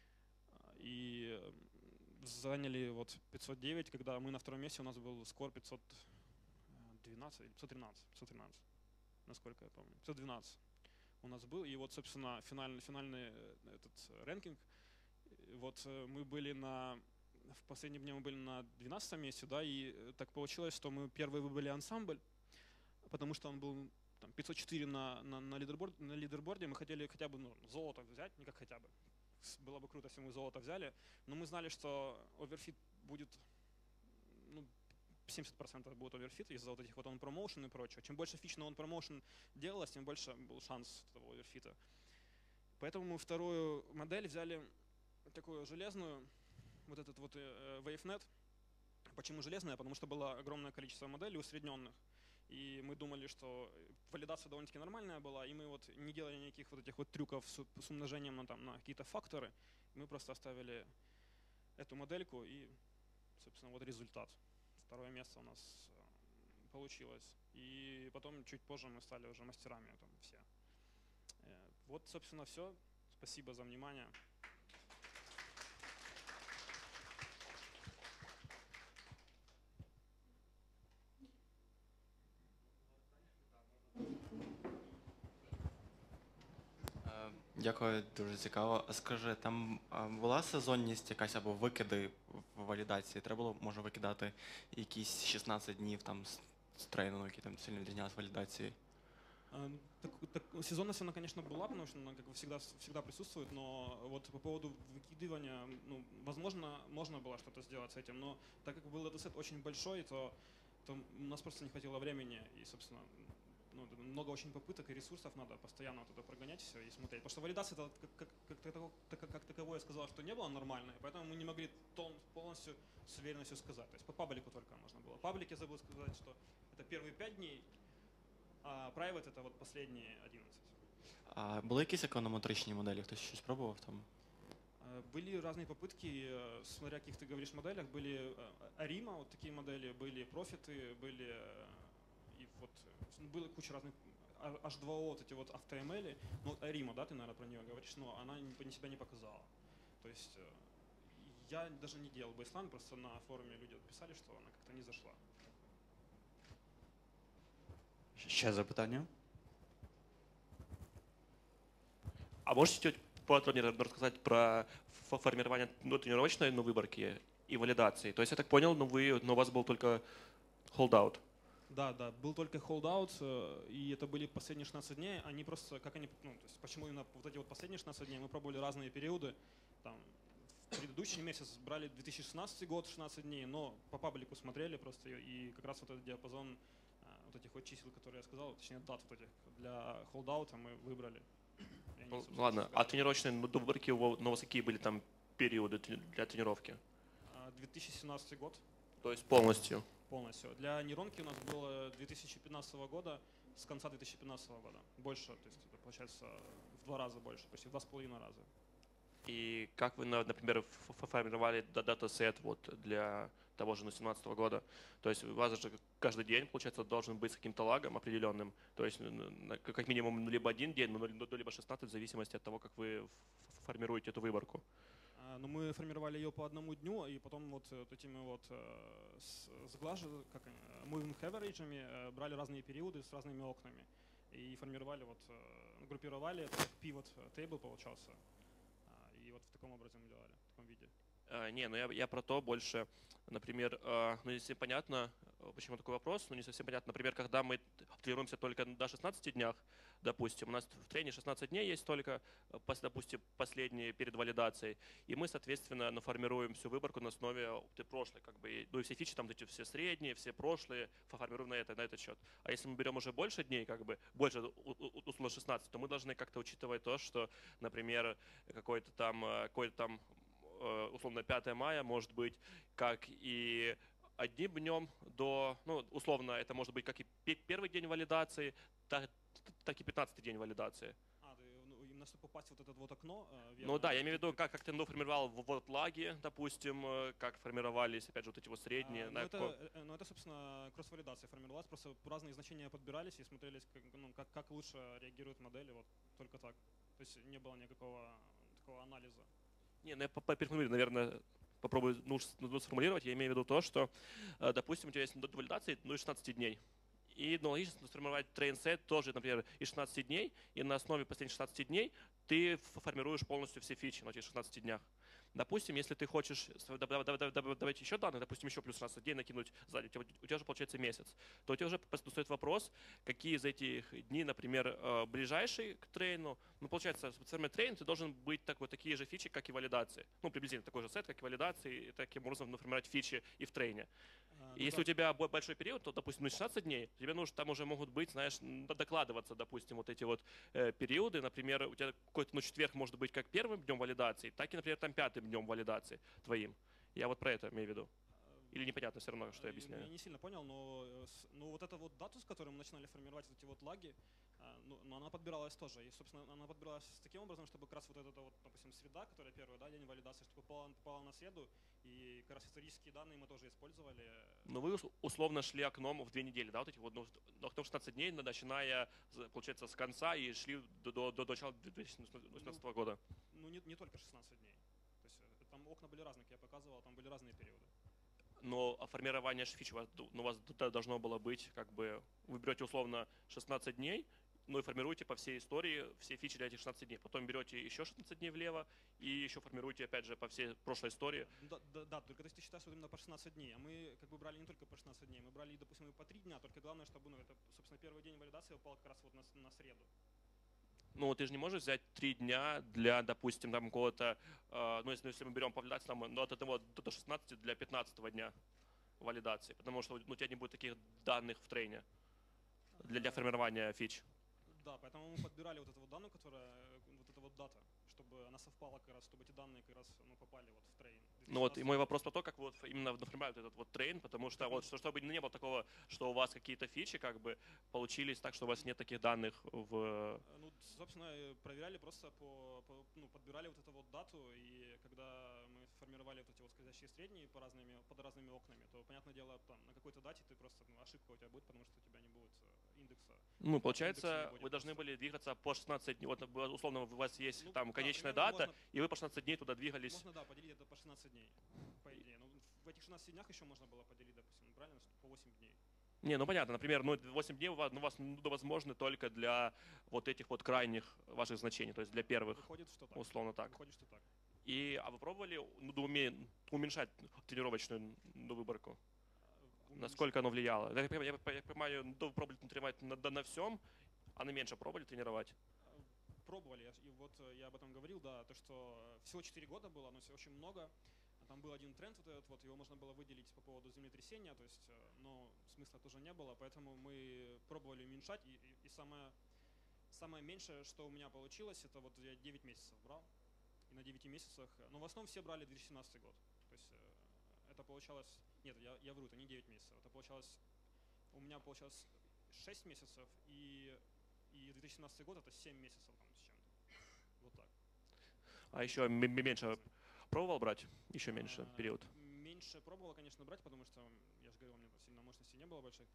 и заняли вот пятьсот девять, когда мы на втором месте, у нас был скор пятьсот двенадцать, пятьсот тринадцать, пятьсот тринадцать. Насколько я помню, пятьсот двенадцать у нас был. И вот, собственно, финальный, финальный этот рэнкинг. Вот мы были на, в последнем дне мы были на двенадцатом месте, да, и так получилось, что мы первые выбрали ансамбль, потому что он был там, пятьсот четыре на, на, на, лидерборд, на лидерборде, мы хотели хотя бы ну, золото взять, не как хотя бы. Было бы круто, если мы золото взяли, но мы знали, что оверфит будет, ну, семьдесят процентов будет оверфит из-за вот этих вот он-промоушен и прочего. Чем больше фич на он-промоушен делалось, тем больше был шанс этого оверфита. Поэтому мы вторую модель взяли такую железную, вот этот вот WaveNet. Почему железная? Потому что было огромное количество моделей усредненных. И мы думали, что валидация довольно-таки нормальная была, и мы вот не делали никаких вот этих вот трюков с, с умножением на, там, на какие-то факторы. Мы просто оставили эту модельку и, собственно, вот результат. Второе место у нас получилось. И потом чуть позже мы стали уже мастерами там все. Вот, собственно, все. Спасибо за внимание. Дякую, дуже цікаво. Скажи, там була сезонність якась або викиди в валідації? Треба було, може, викидати якісь шістнадцять днів там з трейну, які там сильно відрізнялись валідації? Так, так, сезонность она, конечно, была, потому что она как бы всегда, всегда присутствует, но вот по поводу выкидывания, ну, возможно, можно было что-то сделать с этим, но так как был датасет очень большой, то, то у нас просто не хватило времени, и, собственно, ну, много очень попыток и ресурсов надо постоянно вот это прогонять все и смотреть. Потому что валидация это как, как, как, как таковое я сказал, что не было нормальной, поэтому мы не могли полностью с уверенностью сказать. То есть по паблику только можно было. Паблик я забыл сказать, что это первые пять дней, а private это вот последние одиннадцать. А були якісь економетричні моделі? Хтось щось пробував там? Были разные попытки, смотря о каких ты говоришь моделях. Были Арима, вот такие модели, были профиты, были и вот было куча разных эйч два о, вот эти вот AutoML. Ну, Арима, да, ты, наверное, про нее говоришь, но она не себя не показала. То есть я даже не делал бейслайн, просто на форуме люди писали, что она как-то не зашла. Ще запитання? А можете чуть подробнее рассказать про формирование ну, тренировочной ну, выборки и валидации? То есть я так понял, но, вы, но у вас был только holdout. Да, да, был только holdout, и это были последние шестнадцать дней. Они просто, как они, ну, то есть почему именно вот эти вот последние шестнадцать дней, мы пробовали разные периоды. Там, в предыдущий месяц брали две тысячи шестнадцатый год, шестнадцать дней, но по паблику смотрели просто, и как раз вот этот диапазон вот этих вот чисел, которые я сказал, точнее дат вот этих, для холдаута мы выбрали. Ну, ладно, а тренировочные ну, выборки у вас какие были там периоды для тренировки? две тысячи семнадцатый год. То есть полностью? Полностью. Для нейронки у нас было две тысячи пятнадцатого года, с конца две тысячи пятнадцатого года. Больше, то есть это получается в два раза больше, почти в два с половиной раза. И как вы, например, формировали датасет вот для того же семнадцатого года? То есть у вас же каждый день, получается, должен быть с каким-то лагом определенным. То есть как минимум либо один день, ну, либо шестнадцать, в зависимости от того, как вы формируете эту выборку. Но мы формировали ее по одному дню, и потом вот этими вот сглаживали, как moving average, брали разные периоды с разными окнами и формировали, вот, группировали, pivot table получался. И вот в таком образе мы делали, в таком виде. А, не, ну я, я про то больше, например, э, ну не совсем понятно, почему такой вопрос, но не совсем понятно, например, когда мы тренируемся только до шестнадцати днях, допустим, у нас в тренинге шестнадцать дней есть только, допустим, последние перед валидацией, и мы, соответственно, ну, формируем всю выборку на основе прошлой, как бы, ну и все фичи, там эти все средние, все прошлые, формируем на, это, на этот счет. А если мы берем уже больше дней, как бы, больше, условно, шестнадцать, то мы должны как-то учитывать то, что, например, какой-то там, какой-то там условно пятое мая может быть как и одним днем до, ну, условно, это может быть как и первый день валидации, так, так и пятнадцатый день валидации. А, ты, ну, именно чтобы попасть в вот это вот окно? Верно, ну да, я имею в виду, как, как ты ну, формировал вот лаги, допустим, как формировались, опять же, вот эти вот средние. А, ну, это, ну, это, собственно, кросс-валидация формировалась, просто разные значения подбирались и смотрелись, как, ну, как, как лучше реагируют модели, вот только так. То есть не было никакого такого анализа. Не, ну я переформулирую, наверное, попробую ну, сформулировать. Я имею в виду то, что, допустим, у тебя есть до валидации ну, шестнадцать дней. И ну, логично сформировать трейн-сет тоже, например, из шестнадцати дней. И на основе последних шестнадцати дней ты формируешь полностью все фичи на этих шестнадцати днях. Допустим, если ты хочешь добавить еще данных, допустим, еще плюс шестнадцать дней накинуть сзади, у тебя, у тебя уже получается месяц, то у тебя уже стоит вопрос, какие из этих дней, например, ближайший к трейну. Ну, получается, в трейн ты должен быть такой, такие же фичи, как и валидации. Ну, приблизительно такой же сет, как и валидации, и таким образом формировать фичи и в трейне. А, и если да. у тебя большой период, то, допустим, на шестнадцать дней, тебе нужно, там уже могут быть, знаешь, докладываться, допустим, вот эти вот э, периоды. Например, у тебя какой-то ну, четверг может быть как первым днем валидации, так и, например, там пятым днем валидации твоим. Я вот про это имею в виду. Или непонятно все равно, что я объясняю? Я не сильно понял, но, но вот эта вот дату, с которой мы начинали формировать вот эти вот лаги, ну, но она подбиралась тоже. И, собственно, она подбиралась таким образом, чтобы как раз вот эта вот, допустим, среда, которая первый да, день валидации, чтобы попала, попала на среду, и как раз исторические данные мы тоже использовали. Но вы условно шли окном в две недели, да, вот эти вот, ну, окном шестнадцать дней, начиная, получается, с конца и шли до, до, до начала две тысячи восемнадцатого года. Ну, не, не только шестнадцать дней. То есть там окна были разные, как я показывал, там были разные периоды. Но формирование фич у вас, ну, у вас должно было быть, как бы, вы берете условно шестнадцать дней, ну и формируете по всей истории все фичи для этих шестнадцати дней. Потом берете еще шестнадцать дней влево и еще формируете, опять же, по всей прошлой истории. Да, да, да, только ты считаешь вот именно по шестнадцать дней. А мы как бы брали не только по шестнадцать дней, мы брали, допустим, и по три дня, только главное, чтобы, ну, это, собственно, первый день валидации упал как раз вот на, на среду. Ну, ты же не можешь взять три дня для, допустим, там какого-то, э, ну, если, если мы берем по валидации, там, ну, от этого до шестнадцати для пятнадцатого дня валидации, потому что ну, у тебя не будет таких данных в трейне для, для формирования фич. Да, поэтому мы подбирали вот эту вот данную, которая, вот эта вот дата, чтобы она совпала как раз, чтобы эти данные как раз ну, попали вот в трейн. Ну вот и мой вопрос про то, как вот именно формируют этот вот трейн, потому что вот чтобы не было такого, что у вас какие-то фичи как бы получились так, что у вас нет таких данных в... Ну, собственно, проверяли просто по, по ну, подбирали вот эту вот дату, и когда мы формировали вот эти вот скользящие средние по разными, под разными окнами, то, понятное дело, там на какой-то дате ты просто, ну, ошибка у тебя будет, потому что у тебя не будет индекса. Ну, получается, вы должны были двигаться по шестнадцать дней. Вот, условно, у вас есть ну, там конечная да, дата, можно, и вы по шестнадцать дней туда двигались. Можно, да, поделить это по шестнадцать дней, по идее. Но в этих шестнадцати днях еще можно было поделить, допустим, правильно, по восемь дней. Не, ну понятно, например, ну, восемь дней у вас, ну, у вас ну, возможны только для вот этих вот крайних ваших значений, то есть для первых. Выходит, что так. Условно так. Выходит, что так. И, а вы пробовали ну, уменьшать тренировочную ну, выборку? Уменьшать. Насколько оно влияло? Я, я, я понимаю, ну, вы пробовали тренировать на, на всем, а на меньше пробовали тренировать? Пробовали, и вот я об этом говорил, да, то, что всего четыре года было, но все очень много. Там был один тренд, вот этот вот, его можно было выделить по поводу землетрясения, то есть, но смысла тоже не было, поэтому мы пробовали уменьшать, и, и, и самое, самое меньшее, что у меня получилось, это вот я девять месяцев брал, и на девяти месяцах, но в основном все брали две тысячи семнадцатый год, то есть это получалось, нет, я, я вру, это не девять месяцев, это получалось, у меня получалось шесть месяцев, и, и две тысячи семнадцатый год это семь месяцев там, с чем-то, вот так. А еще меньше... Пробовал брать еще меньше период? Меньше пробовал, конечно, брать, потому что, я же говорил, у меня сильно мощности не было больших.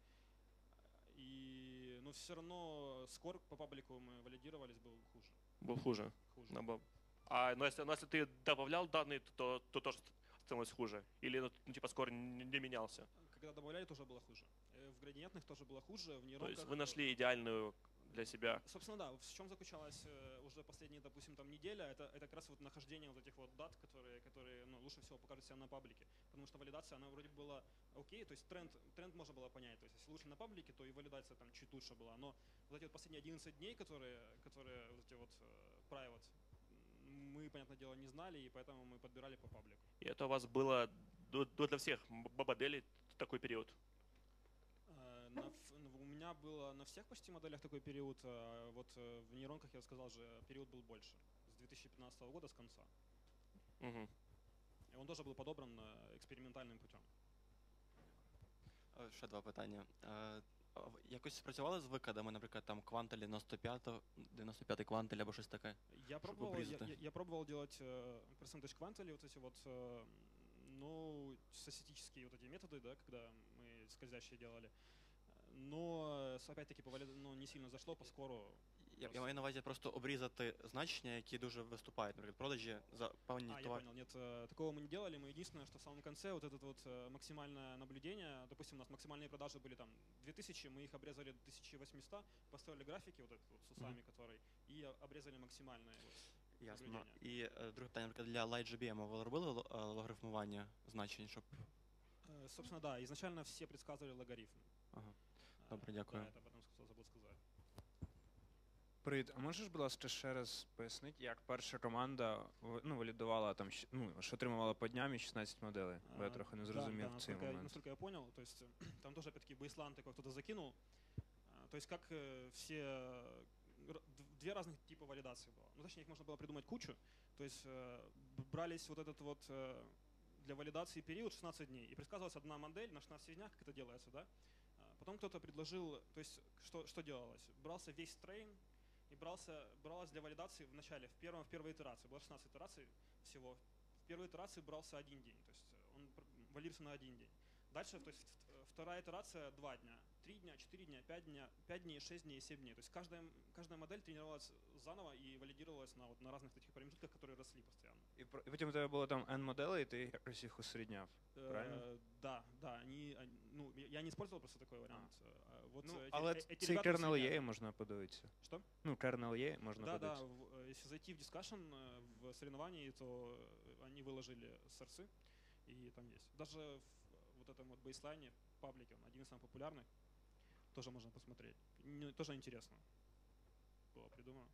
И, но все равно скор по паблику мы валидировались был хуже. Был хуже? Хуже. Надо А, но если, но если ты добавлял данные, то, то тоже становилось хуже? Или ну, типа скор не, не менялся? Когда добавляли, тоже было хуже. Э, В градиентных тоже было хуже, в То нейронках... есть вы нашли идеальную для себя? Собственно, да. В чем заключалась э, уже последние, допустим, там неделя, это, это как раз вот нахождение вот этих вот дат, которые, которые ну, лучше всего покажут себя на паблике. Потому что валидация, она вроде была окей, то есть тренд, тренд можно было понять. То есть если лучше на паблике, то и валидация там чуть лучше была. Но вот эти вот последние одиннадцать дней, которые, которые вот эти вот э, private, мы, понятное дело, не знали, и поэтому мы подбирали по паблику. И это у вас было до, до для всех моделей такой период? Э, на ф- У меня было на всех почти моделях такой период. а Вот э, в нейронках, я сказал же, период был больше. С две тысячи пятнадцатого года, с конца. Угу. И он тоже был подобран э, экспериментальным путем. Е, Ще два питання. Е, а ви Якось спрацювали з викидами, наприклад, там квантель дев'яносто п'ятий, дев'яносто п'ятий квантель або щось таке? Я Чтобы пробовал, я, обрезать, да? я- я пробовал делать э, percentage quantile, вот эти вот, э, ну, статистические вот эти методы, да, когда мы скользящие делали. Но э, с- опять-таки по валид- ну, не сильно зашло по скору. Я, я маю на увазі просто обрізати значення, які дуже виступають, наприклад, продажі за певні А, я товари. понял, нет, э, такого мы не делали. Мы единственное, что в самом конце вот это вот э, максимальное наблюдение, допустим, у нас максимальные продажи были там две тысячи, мы их обрезали до тысячи восьмисот, построили графики вот этот вот с усами, который, и о- обрезали максимальные вот Ясно. наблюдения. І е, друге питання, наприклад, для LightGBM ви робили ло- е, логарифмування значень, щоб... Э, Собственно, да, изначально все предсказывали логарифм. Ага. Э, Добре, дякую. Да, это потом сказал, забыл сказать. Привіт, а можеш, будь ласка, ще раз пояснити, як перша команда в- ну, валідувала там, щ- ну, що отримувала по дням і шістнадцять моделей? Бо я А, трохи не да, зрозумів да, цей насколько, я- момент. насколько я понял, то есть э, там тоже опять-таки бейслайн такой кто-то закинул. А, То есть как э, все э, р- д- две разных типа валидации было. Ну, точнее, их можно было придумать кучу. То есть э, б- брались вот этот вот э, для валидации период шестнадцать дней. И предсказывалась одна модель на шестнадцати днях, как это делается, да? А Потом кто-то предложил, то есть что, что делалось? Брался весь трейн и брался, бралась для валидации в начале, в, первом, в первой итерации. Было шестнадцать итераций всего. В первой итерации брался один день, то есть он пр- валидировался на один день. Дальше, то есть э, вторая итерация два дня, три дня, четыре дня, пять дня, пять дней, шесть дней, семь дней. То есть каждая, каждая модель тренировалась заново и валидировалась на, вот, на разных таких промежутках, которые росли постоянно. І, про- і потім у тебе було там N моделей, і ти якось їх усередняв. Правильно? Э, Да, да, они, они- ну, я я не использовал просто такой вариант. А, Вот Ну, эти- але э- эти цей ребята kernel усредняли. є, можна подивитися. Что? Ну, kernel є, можна Да, да, подивитися. в- э, если зайти в дискашн э, в соревновании, то э, они выложили сорсы, и там есть. Даже в вот этом вот бейслайне, в паблике, он один из самых популярных, тоже можно посмотреть. Не- Тоже интересно было придумано.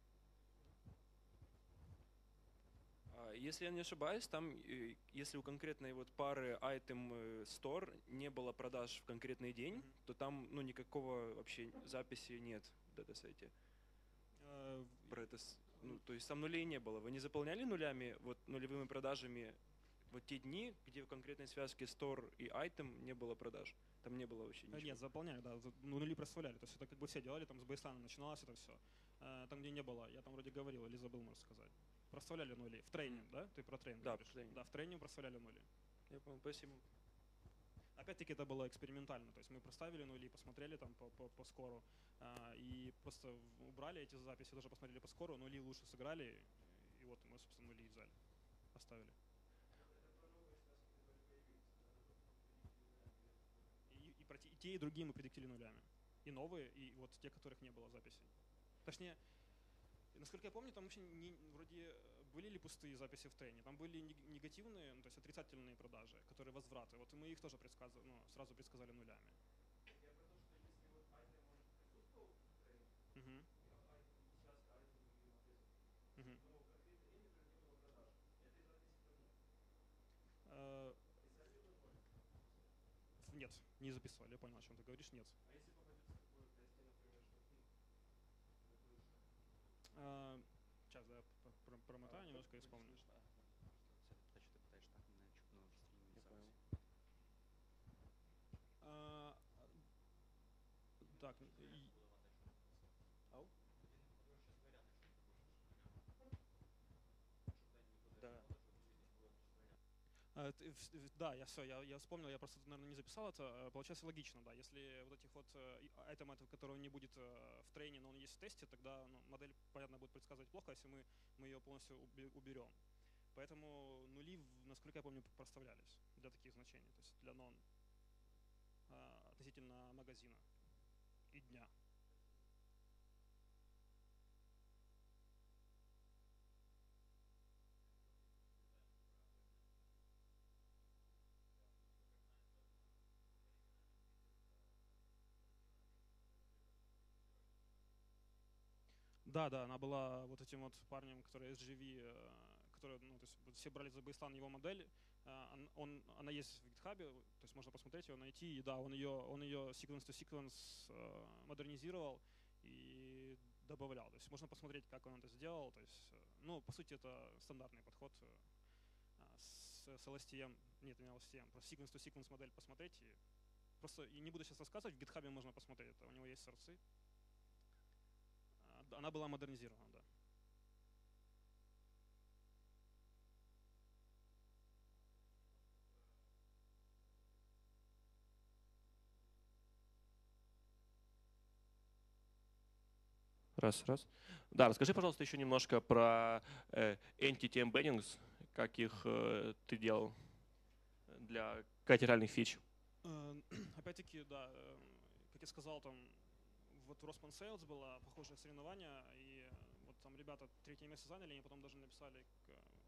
А, Если я не ошибаюсь, там, э, если у конкретной вот пары item э, store не было продаж в конкретный день, Мгм. то там ну, никакого вообще записи нет в датасете. Э, Про это, с- ну, то есть там нулей не было. Вы не заполняли нулями, вот нулевыми продажами вот те дни, где в конкретной связке store и item не было продаж? Там не было вообще э, ничего. Нет, заполняли, да, за- ну, нули проставляли. То есть это как бы все делали, там с бейслайна начиналось это все. Там, где не было, я там вроде говорил, или забыл, можно сказать. Проставляли нули. В трейнинг, да? Ты про трейнинг Да, говоришь? в трейнинг. Да, в трейнинг проставляли нули. Я понял, спасибо. Опять-таки это было экспериментально, то есть мы проставили нули, посмотрели там по, по, по скору а, и просто в- убрали эти записи, тоже посмотрели по скору, нули лучше сыграли, и вот мы, собственно, нули взяли, оставили. И, и, про те, и те, и другие мы предиктили нулями. И новые, и вот те, которых не было записей. Точнее, насколько я помню, там вообще не, вроде э, были ли пустые записи в трейне, там были нег- негативные, ну, то есть отрицательные продажи, которые возвраты. Вот и мы их тоже предсказывали, ну, сразу предсказали нулями. Мгм. Мгм. Э, Нет, не записывали, я понял, о чем ты говоришь, нет. А, Сейчас, да, я п- про- промотаю немножко и вспомню. Це те, що ти питаєш, так, не чутно в стрімі Я зараз. А, Так, и- Ау? Да. А, ты в- в- Да, я все, я, я вспомнил, я просто, наверное, не записал это. Э, Получается логично, да. Если вот этих вот э, и- айтема, этого, которого не будет э, в трейне, но он есть в тесте, тогда ну, модель, понятно, будет предсказывать плохо, если мы, мы ее полностью убе- уберем. Поэтому нули, в- насколько я помню, проставлялись для таких значений, то есть для non а, относительно магазина и дня. Да, да, она была вот этим вот парнем, который эс джи ви, э, который, ну, то есть вот все брали за бейслайн его модель. э, он, он- она есть в GitHub, то есть можно посмотреть ее, найти. И да, он ее, он ее sequence to sequence э, модернизировал и добавлял. То есть можно посмотреть, как он это сделал. То есть, э, ну, по сути, это стандартный подход э, а, с, с эл эс ти эм, нет, не эл эс ти эм, просто sequence to sequence модель посмотреть. И просто и не буду сейчас рассказывать, в GitHub можно посмотреть это, у него есть сорцы. А, да, она была модернизирована, да. Раз, раз. Да, расскажи, пожалуйста, еще немножко про э, entity embeddings, как их э, ты делал для категориальных фич. Э, Опять-таки, да, э, как я сказал, там вот в Rosman Sales было похожее соревнование, и э, вот там ребята третье место заняли, они потом даже написали к-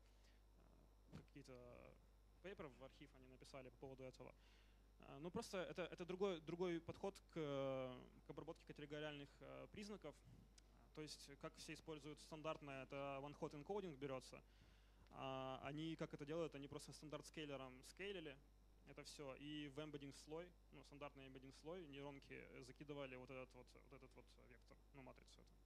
э, какие-то пейперы в архив, они написали по поводу этого. Э, Ну просто это, это другой, другой подход к, к обработке категориальных э, признаков. То есть как все используют стандартное, это one-hot encoding берется. А они как это делают, они просто стандарт скейлером скейлили это все, и в embedding слой, ну, стандартный embedding слой, нейронки закидывали вот этот вот, вот этот вот вектор, ну, матрицу эту.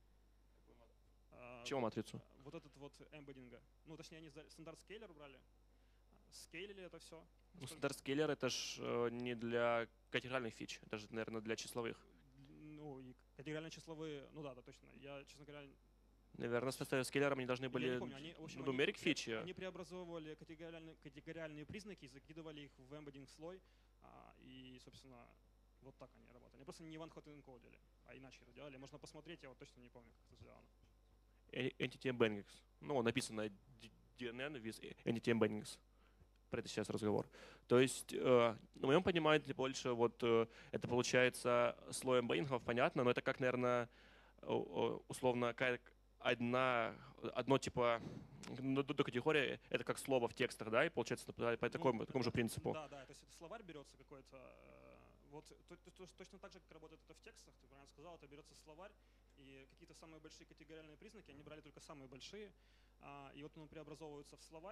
А, Чего матрицу? Вот этот вот эмбеддинга. Ну, точнее, они за- стандарт скейлер брали, скейлили это все. Ну, стандарт скейлер это ж э, не для категориальных фич, это же, наверное, для числовых. Ну, и категориально числовые, ну да, да, точно. Я, честно говоря, Наверное, с скейлером они должны я были не помню. Они, в общем, ну, они, numeric пре- фичи. они преобразовывали категориальные, категориальные признаки и закидывали их в embedding слой. а, И, собственно, вот так они работали. Они просто не one-hot encodили, а иначе это делали. Можно посмотреть, я вот точно не помню, как это сделано. Э, Entity embeddings. Ну, написано ди эн эн with entity embeddings. Про это сейчас разговор. То есть, э, на моем понимании, больше вот э, это получается слой эмбеддингов, понятно, но это как, наверное, условно, как одна, одно типа, ну, до категории, это как слово в текстах, да, и получается по, по Ну, такому, такому же да, принципу. Да, да, то есть это словарь берется какой-то, э, вот то- то- то- точно так же, как работает это в текстах, ты правильно сказал, это берется словарь, и какие-то самые большие категориальные признаки, они брали только самые большие, а, и вот он преобразовывается в словарь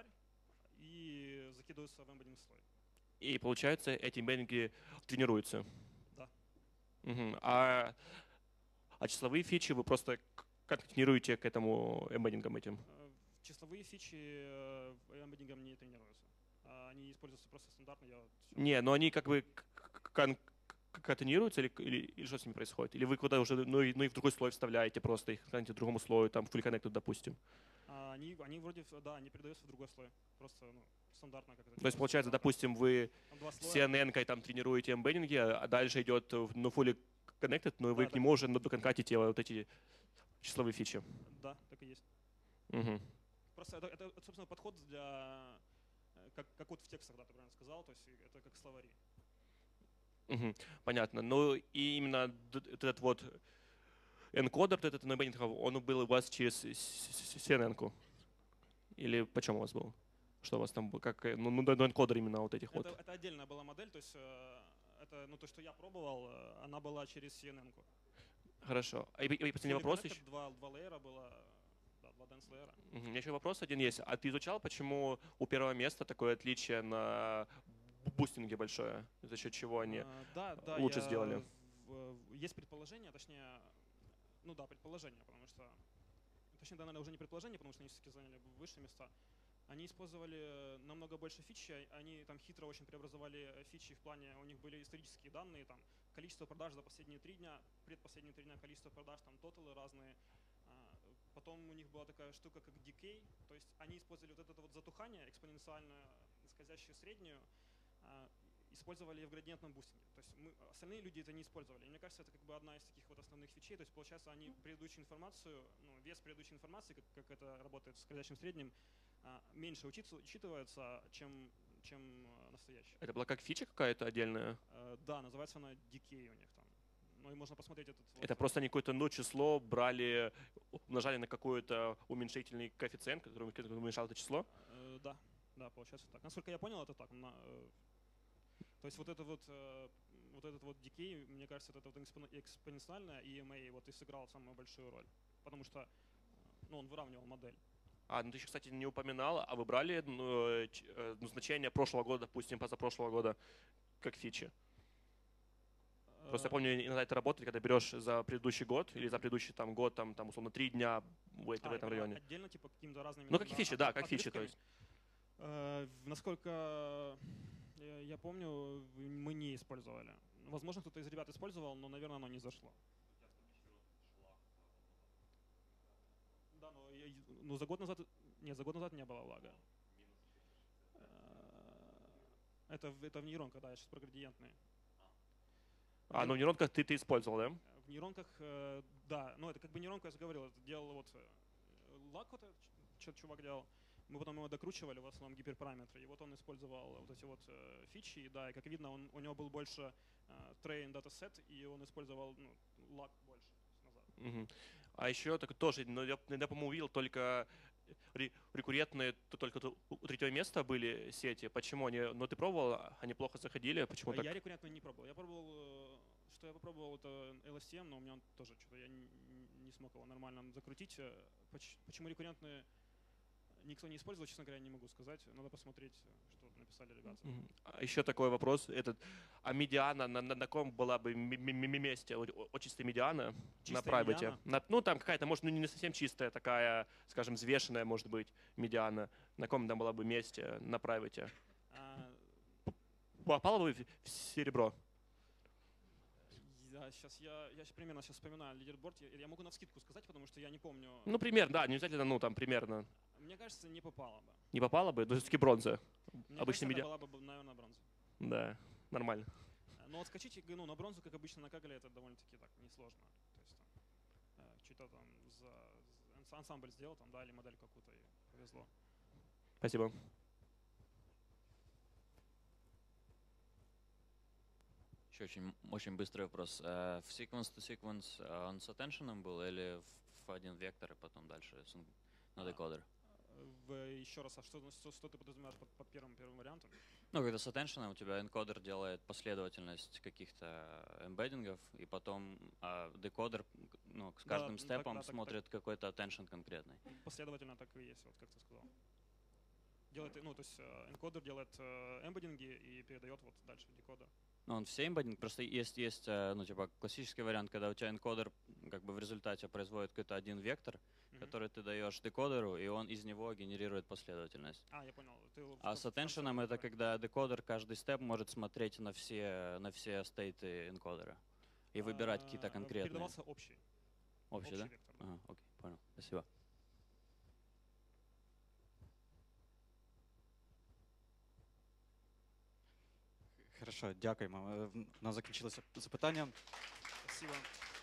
и закидывается в embedding слой. И получается, эти эмбеддинги тренируются. Да. Мгм. А, а числовые фичи вы просто к- как тренируете к этому эмбеддингам этим? Э, Числовые фичи э, эмбеддингом не тренируются. А Они используются просто стандартно. Я вот всё- Не, но они как бы к- к- кон- к- конкатинируются или, или, или что с ними происходит? Или вы куда уже, ну и, ну и в другой слой вставляете просто их, к другому слою, там, fully connected, допустим. А Они, они вроде, в- да, они передаются в другой слой. Просто ну, стандартно как это То есть, делается. получается, Да. допустим, вы Там два с слоя. си эн эн-кой там тренируете эмбеддинги, а дальше идет в- ну, fully connected, но вы Да, к так нему и уже ну, доконкатите вот эти числовые фичи. Да, так и есть. Мгм. Просто это, это, это, собственно, подход для, э, как, как вот в текстах, да, ты правильно сказал, то есть это как словари. Мгм. Понятно. Ну и именно д- этот вот энкодер, этот эмбеддинг, он был у вас через си эн эн-ку? Или почем у вас был? Что у вас там было? Как, э, ну, ну, ну, энкодер именно вот этих Это, вот. это отдельная была модель, то есть э, это, ну, то, что я пробовал, э, она была через си эн эн-ку. Хорошо. И, и последний Fully вопрос connected, еще. Два, два лейера было, да, два dense лейера. Мгм. У меня еще вопрос один есть. А ты изучал, почему у первого места такое отличие на бустинге большое? За счет чего они А, да, да, лучше я сделали? в- в- есть предположение, точнее, ну да, предположение, потому что, точнее, да, наверное, уже не предположение, потому что они все-таки заняли высшие места. Они использовали намного больше фич, они там хитро очень преобразовали фичи в плане, у них были исторические данные, там количество продаж за последние три дня, предпоследние три дня количество продаж, там тоталы разные. А, Потом у них была такая штука, как decay, то есть они использовали вот это вот затухание экспоненциальное, скользящую среднюю а, использовали в градиентном бустинге. То есть мы, остальные люди это не использовали. И мне кажется, это как бы одна из таких вот основных фичей. То есть получается, они предыдущую информацию, ну, вес предыдущей информации, как, как это работает с скользящим средним, а, меньше учиться, учитывается, чем, чем настоящий. Это была как фича какая-то отдельная? А, да, называется она Decay у них там. Ну и можно посмотреть этот... Это вот, просто они какое-то ну, число брали, умножали на какой-то уменьшительный коэффициент, который уменьшал это число? А, да, да, получается так. Насколько я понял, это так. На, то есть вот это вот, вот этот вот Decay, мне кажется, это вот экспоненциальное, и и эм эй вот и сыграл самую большую роль. Потому что ну, он выравнивал модель. А, ну ты еще, кстати, не упоминал, а вы брали ну, ну, значение прошлого года, допустим, позапрошлого года, как фичи? Просто я помню, иногда это работает, когда берешь за предыдущий год или за предыдущий там, год, там, там, условно, три дня в, а, в этом районе. Отдельно, типа, какими-то разными... Ну, как фичи, да, как фичи, то есть. Uh, насколько я помню, мы не использовали. Возможно, кто-то из ребят использовал, но, наверное, оно не зашло. Да, но, но за год назад... Нет, за год назад не было лага. Это, это в нейронках, да, я сейчас про градиентные. А, ну в нейронках ты, ты использовал, да? В нейронках, да. Ну, это как бы нейронку, я же говорил, это делал вот лаг, вот этот чувак делал. Мы потом его докручивали, в основном гиперпараметры, и вот он использовал вот эти вот э, фичи, и да, и как видно, он, у него был больше э, train dataset, и он использовал ну, лаг больше назад. Угу. А еще так, тоже, ну, я, я, по-моему, увидел только рекуррентные, только у третьего места были сети. Почему они? Ну, ты пробовал, они плохо заходили, почему я так? рекуррентно не пробовал. Я пробовал, что я попробовал, это эл эс ти эм, но у меня он тоже что-то, я не, не смог его нормально закрутить. Почему рекуррентные никто не использовал, честно говоря, не могу сказать. Надо посмотреть, что написали ребята. Mm-hmm. А еще такой вопрос. Этот, а медиана на, на, на ком была бы месте? О, чистая медиана чистая на прайвете? Медиана? На, ну, там какая-то, может, ну, не совсем чистая, такая, скажем, взвешенная, может быть, медиана. На ком там была бы месте на прайвете? А... Попало бы в серебро? Да, сейчас я, я примерно сейчас вспоминаю лидерборд. Я, я могу навскидку сказать, потому что я не помню. Ну, примерно, да, не обязательно, ну, там, примерно. Мне кажется, не попало бы. Не попало бы? Но все-таки бронза. Мне Обычно кажется, медиа... это была бы, наверное, бронза. Да, нормально. Но отскочить ну, на бронзу, как обычно на Kaggle, это довольно-таки так несложно. То есть там что-то там за, за ансамбль сделал, там дали модель какую-то и повезло. Спасибо. Еще очень, очень быстрый вопрос. В sequence to sequence он с attention был или в один вектор и потом дальше на декодер? В, еще раз, а что, что, что ты подразумеваешь под, под первым, первым вариантом? Ну, когда с attention у тебя энкодер делает последовательность каких-то эмбеддингов, и потом а, декодер ну, с каждым да, степом так, да, смотрит так, какой-то attention конкретный. Последовательно так и есть, вот как ты сказал. Делает, ну, то есть энкодер делает эмбеддинги и передает вот дальше в декодер. Ну, он все эмбеддинг, просто есть, есть ну, типа, классический вариант, когда у тебя энкодер как бы в результате производит какой-то один вектор, mm-hmm. который ты даешь декодеру, и он из него генерирует последовательность. А, я понял. Ты а с attention это когда декодер каждый степ может смотреть на все, на все стейты энкодера и выбирать а, какие-то конкретные. Передавался общий. Общий, общий да? Вектор, да? Ага, окей, понял. Спасибо. Хорошо, дякуємо. У нас закінчилося запитання. Спасибо.